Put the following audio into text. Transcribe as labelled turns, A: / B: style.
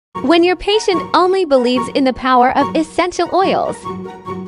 A: When your patient only believes in the power of essential oils.